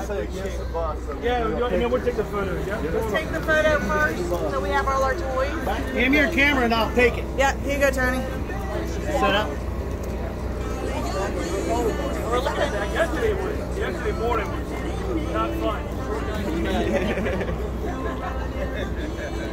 say against the bus. So Yeah, and then we'll take the photo. Yeah. Let's take the photo first, so we have all our toys. Give me your camera and I'll take it. Yeah, here you go, Tony. Set up. We're looking. Yesterday morning was not fun.